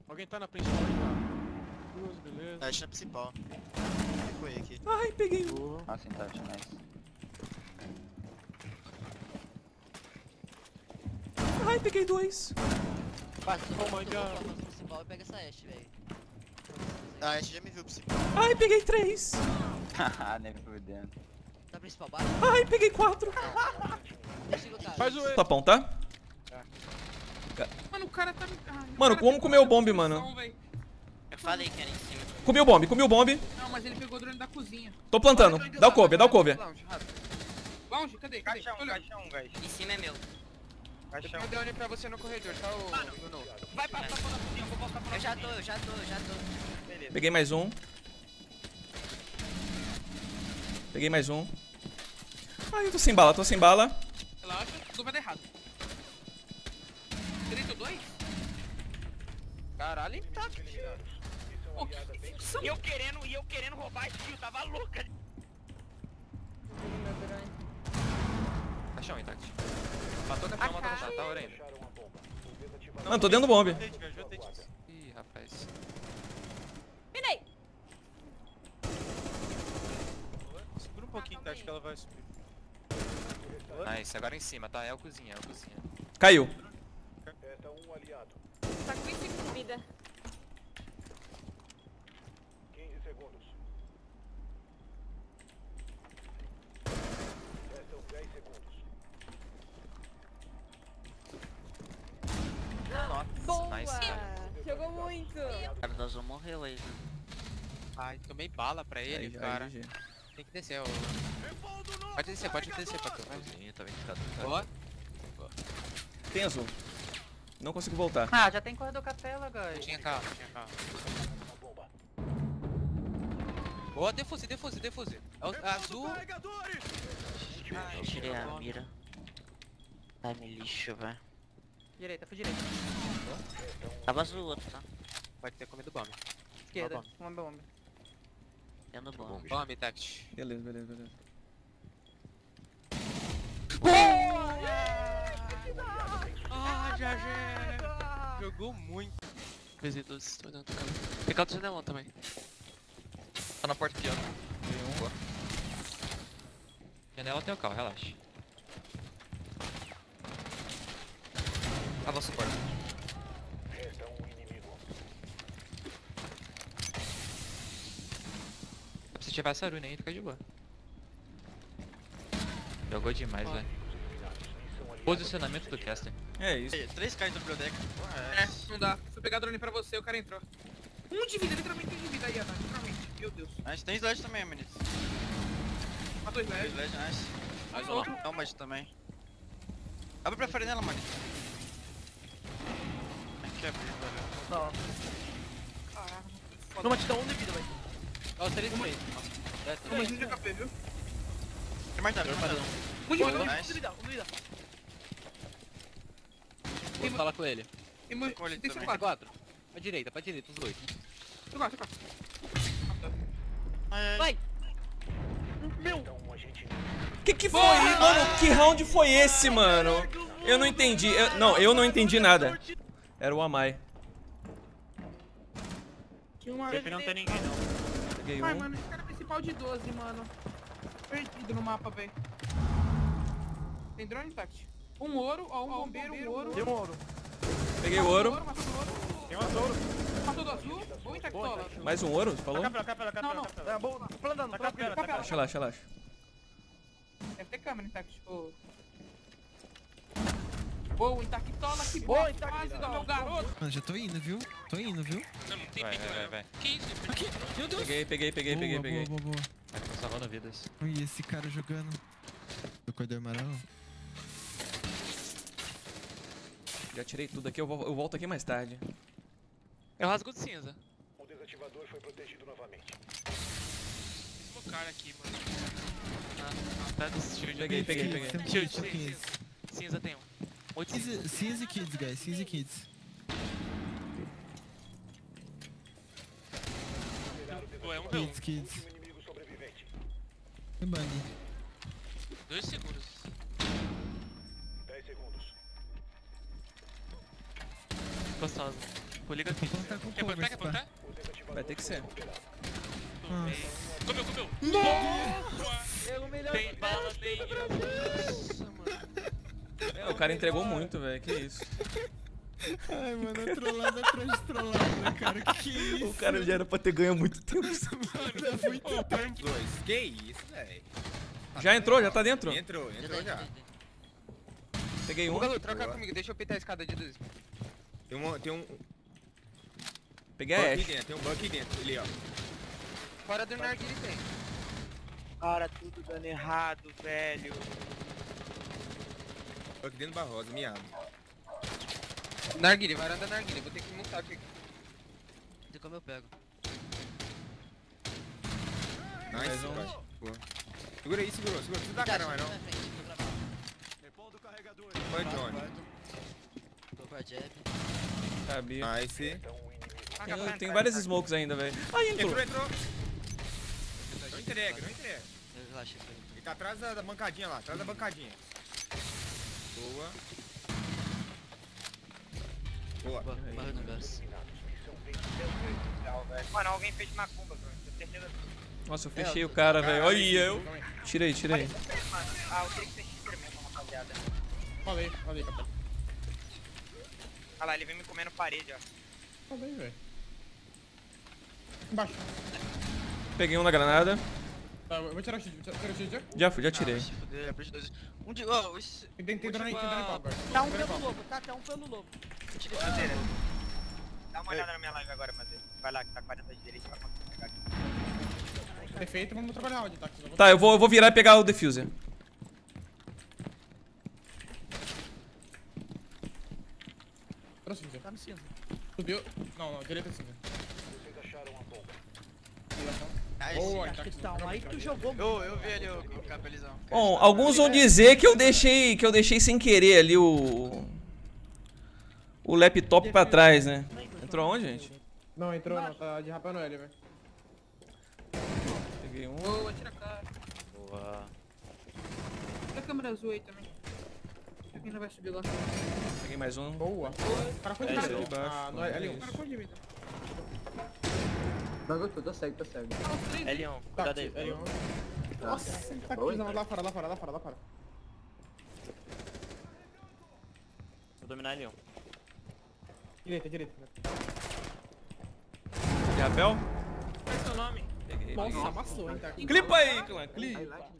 Alguém tá na principal aí, tá? Duas, beleza. Acho na principal. Foi aqui. Ai, peguei um. Boa. Ah, sim, tá, nice. Ai, peguei dois. Oh my god. Principal e pega essa Ashe, velho. Ah, a gente já me viu principal. Ai, peguei três. Haha, nem fudendo. Tá principal, baixa. Ai, peguei quatro. Deixa eu cara. Faz o E. Tapão, tá? Mano, o cara tá... Ai, Mano, o cara como tem comer o muita bombe, posição, mano? véi. Eu falei que era em cima. Comi o bombe, comi o bombe. Não, mas ele pegou o drone da cozinha. Tô plantando. Dá o cover, dá o cover. Lounge, cadê? Caixa Olha. 1, guys. Em cima é meu. Caixa Eu drone pra você no corredor, tá? Bruno? Vai pra fora da cozinha, eu vou voltar pra Eu já tô. Beleza. Peguei mais um. Peguei mais um. Ai, eu tô sem bala, tô sem bala. Relaxa, tudo vai dar errado. Direito 2? Caralho, tá. Pô, que função. E eu querendo roubar esse kill, tava louca. Caixão intacto. Matou o caixão, matou o caixão. Tá hora ainda. Mano, tô dentro do bombe. Ih, rapaz. Minei! Segura um pouquinho, tá? Acho que ela vai subir. Nice, agora em cima, tá? É o cozinha, é o cozinha. Caiu. Tá com 25 de vida. Boa! Nice, cara. Jogou muito! O cara da Azul morreu aí, né? Ai, tomei bala pra ele, Aí, cara. GG. Tem que descer, ó. Pode descer, Pato. Vai. Cozinha, tá bem ficado. Boa. Tem azul. Não consigo voltar. Ah, já tem corredor capela, guys. Tinha carro. Boa, defuse. É o azul. Eu tirei a mira. Ai, me lixo, velho. Direita, foi direita. Tava azul o outro, tá? Pode ter comido bomb. Esquerda, Ó, uma bomba. Tendo bom. Bomb, Tact. Beleza. Ah, GG! Jogou muito. Visitos, tô olhando, cara. Fica do janelão também. Tá na porta aqui, ó. Boa. Janela tem o carro, relaxa. Avança o porta. Se tiver essa rune aí, fica de boa. Jogou demais, velho. Posicionamento do caster. É isso. 3 caras do biblioteca. É, não dá. Fui pegar drone pra você, o cara entrou. Um de vida, literalmente um de vida aí, Ana. Literalmente. Meu Deus. A gente tem slash também, menino. Matou slash. Slash, nice. Mais um. Outro. Dá uma de também. Abre pra frente dela, mano. Aqui é abrir, valeu. Caraca, Numa te dá 1 de vida, velho. Ó, os 3 3. Uma de HP, viu? Tem mais nada, Um de vida, Boa, um nice. de vida, um de vida. Vou falar com ele. Tem mais. Com ele Tem também. 4. Pra direita, os dois. Tem 4. Vai! Que foi? Mano, que round foi esse, mano? Eu não entendi. Eu não entendi nada. Era o Amai. Tinha uma. Não tem ninguém não. Peguei Ai, um. mano, esse cara é principal de 12, mano. Perdido no mapa, velho. Tem drone, Tact? Um ouro, ó, um bombeiro, um ouro. Tem um ouro. Peguei o ouro. Matou o ouro. Tem um ouro. Matou do azul. Ou intactola. Mais um ouro, você falou? Capela. Não. É bom, plantando, Capela. Relaxa. Deve ter câmera, Intact. Ô. Boa, Intactola, que Boa, boa Intact. fase do meu garoto. Mano, já tô indo, viu? Vai. Que isso? Aqui, meu Deus. Peguei. Boa. Vai, tô salvando vidas. Ui, esse cara jogando. Do corredor amarelo. Já tirei tudo aqui, eu volto aqui mais tarde. Eu rasgo de cinza. O desativador foi protegido novamente. Esse cara aqui, mano. Tá do shield. Peguei. Shield, cinza tem um. Muito cinza. Cinza Kids, guys. Cinza Kids. Pô, é um V1. Kids. Um inimigo sobrevivente. Tem bug. 2 segundos. 10 segundos. Gostosa. Pô, liga aqui. Tá com Quer cover, plantar? esse Quer pá. plantar? Vai ter que ser. Comeu, comeu. É o melhor Tem bala, tem. Nossa, mano. O cara entregou muito, velho. Que isso. Ai, mano, é trollada atrás de trollada, né, cara? Que isso? O cara já era pra ter ganho há muito tempo. Mano, é muito tempo. Dois. Que isso, velho? Já entrou? Já tá dentro? Entrou já. Peguei um. Ô, Galu, troca comigo, deixa eu peitar a escada de 2. Tem um Peguei bug a aqui Ashe. dentro, tem um bug aqui dentro. Ali, ó. Fora do Narguile tem. Cara, tudo dando errado, velho. Bug dentro do Barrosa, miado. Narguile, varanda Narguile, vou ter que montar aqui. De como eu pego. Nice, um. pai. Boa. Segura aí, segurou. Não dá cara mais não. Foi, Johnny. Tô com a jab. Sabia. Nice. Tem várias smokes ainda, velho. Ai, entrou. Entrou. Não entrega. Eu relaxei, foi. Ele tá atrás da bancadinha lá, atrás da bancadinha. Boa. Boa. Morreu no gás. Mano, alguém fez macumba, bro. Tenho certeza. Nossa, eu fechei o cara, velho. Olha eu. Tirei. Mano, eu queria que você cheater mesmo, rapaziada. Falei, capitão. Olha lá, ele vem me comendo parede, ó. Falei, velho. Embaixo. Peguei um na granada. Tá, eu vou tirar o cheat, já. Já tirei. É pra dois. Um de. Ó, esse. Tem drone pau, cara. Tá um pelo lobo, tá? Tá um pelo lobo. Dá uma olhada na minha live agora, Matheus. Vai lá, que tá 40 de direita, vai conseguir pegar aqui. Defeito, vamos trabalhar onde tá? Tá, eu vou virar e pegar o diffuser. Trouxe, Cinza. Tá no cinza. Subiu. Não, direita cinza. Vocês acharam uma bomba. Boa, Então, aí tu jogou Eu vi ali o capelizão. Bom, alguns vão dizer que eu deixei sem querer ali o laptop pra trás, né? Entrou onde, gente? Não, entrou não, tá de rapando ele, velho. Peguei um. Boa, tira a cara. Boa. Tira a câmera azul aí também. Quem ainda vai subir lá. Peguei mais um. Boa. O cara foi de ali cara. embaixo. Ah, não é ali. É O cara foi de vida. Tô cego. L1, Tá, cuidado aí. L1. Nossa, ele tá aqui, não, lá fora. Vou dominar L1. Direita. De rapel? Qual é o seu nome? Peguei. Nossa, amassou, hein, tá aqui. Clipa aí, clã. Clipa.